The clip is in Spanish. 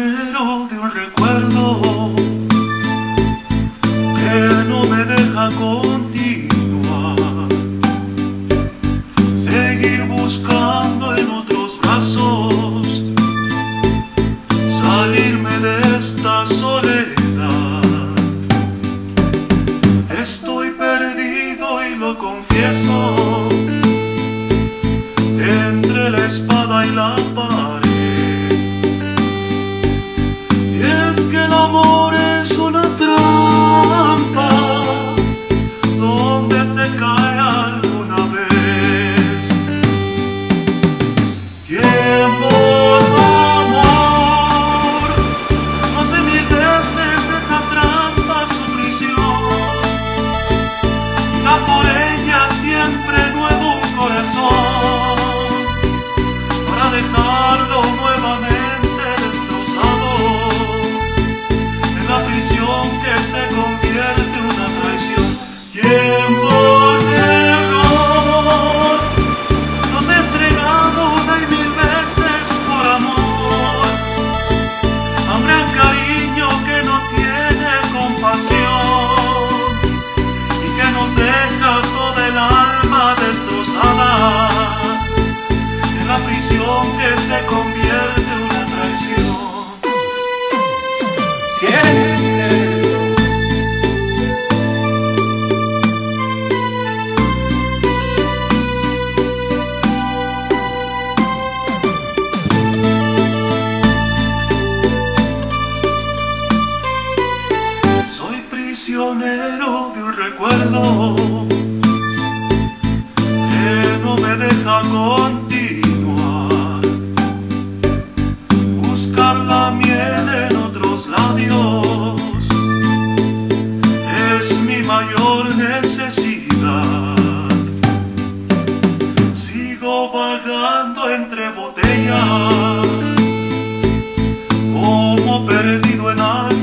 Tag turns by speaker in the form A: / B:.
A: prisionero de un recuerdo que no me deja continuar, seguir buscando en otros brazos, salirme de esta soledad. Estoy perdido y lo confieso, entre la espada y la pared. Y es que el amor es una trampa donde se cae alguna vez. Tiempo, amor, no sé mil veces esa trampa, su prisión. Ya por ella siempre nuevo un corazón, para dejarlo nuevamente destrozado, en la prisión que se convierte en una traición. Tiempo de error, nos he entregado una y mil veces por amor a un gran cariño que no tiene compasión y que nos deja toda el alma destrozada, en la prisión que se convierte en una traición. Soy prisionero de un recuerdo que no me deja continuar, buscar la miel en otros labios es mi mayor necesidad. Sigo vagando entre botellas como perdido en algo